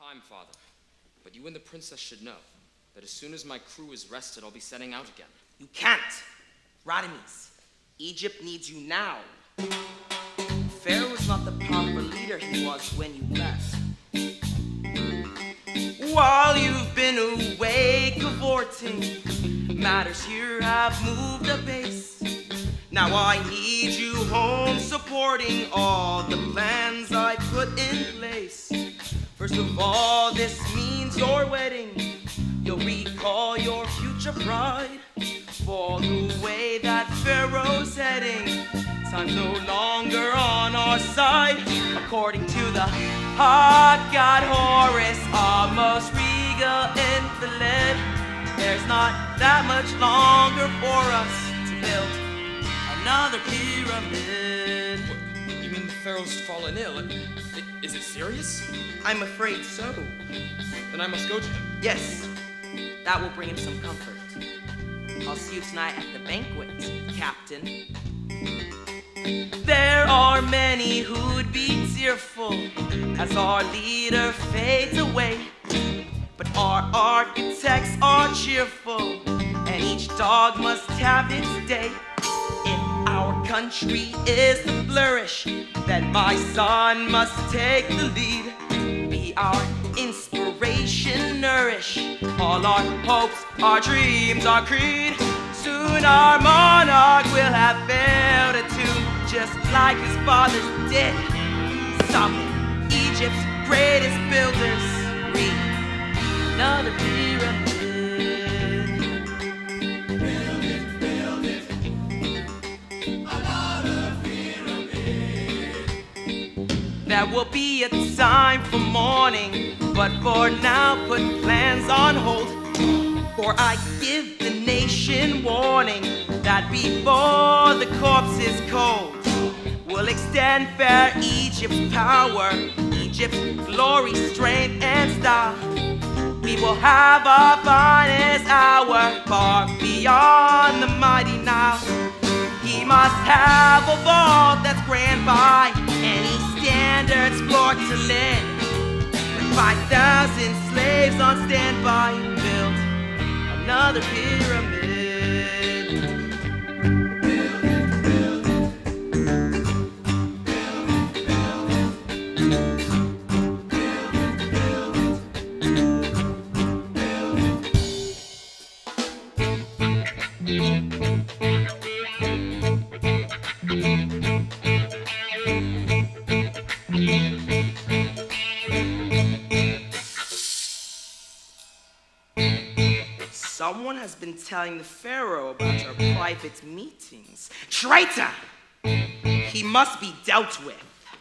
time, Father. But you and the princess should know that as soon as my crew is rested, I'll be setting out again. You can't. Radames, Egypt needs you now. Pharaoh is not the powerful leader he was when you left. While you've been away cavorting, matters here have moved apace. Now I need you home supporting all the plans I put in place. First of all, this means your wedding. You'll recall your future bride. For the way that Pharaoh's heading, time's no longer on our side. According to the hot god Horus, our most regal invalid, there's not that much longer for us to build another pyramid. What, you mean Pharaoh's fallen ill? Is it serious? I'm afraid so. Then I must go to him. Yes, that will bring him some comfort. I'll see you tonight at the banquet, Captain. There are many who'd be tearful as our leader fades away. But our architects are cheerful, and each dog must have its day. If our country is to flourish, then my son must take the lead. Be our inspiration, nourish all our hopes, our dreams, our creed. Soon our monarch will have built a tomb just like his fathers did. Something Egypt's greatest builders read another pyramid. Build it, another pyramid. There will be a time for mourning, but for now put plans on hold. For I give the nation warning that before the corpse is cold, we'll extend fair Egypt's power, Egypt's glory, strength, and style. We will have our finest hour far beyond the mighty Nile. He must have a vault that's grand by any standards floor to lend. With 5,000 slaves on standby, build another pyramid. Someone has been telling the Pharaoh about our private meetings. Traitor! He must be dealt with.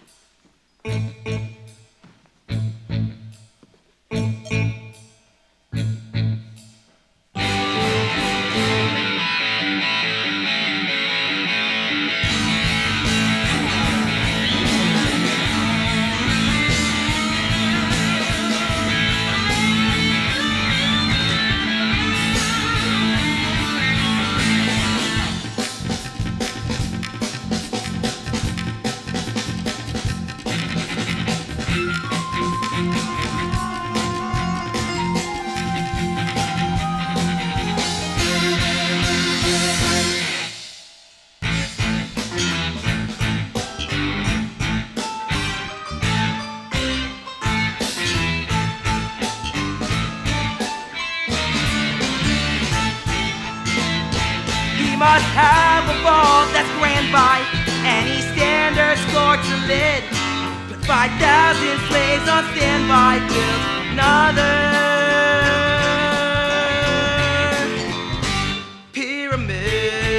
Must have a vault that's grand by any standard score to lid. Put 5,000 slaves on standby, build another pyramid.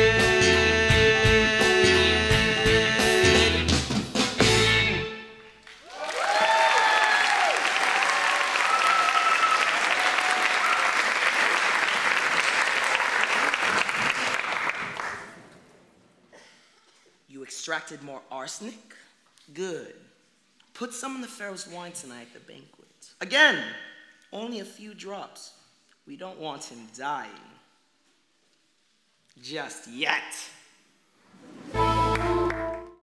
Extracted more arsenic? Good. Put some in the Pharaoh's wine tonight at the banquet. Again, only a few drops. We don't want him dying. Just yet.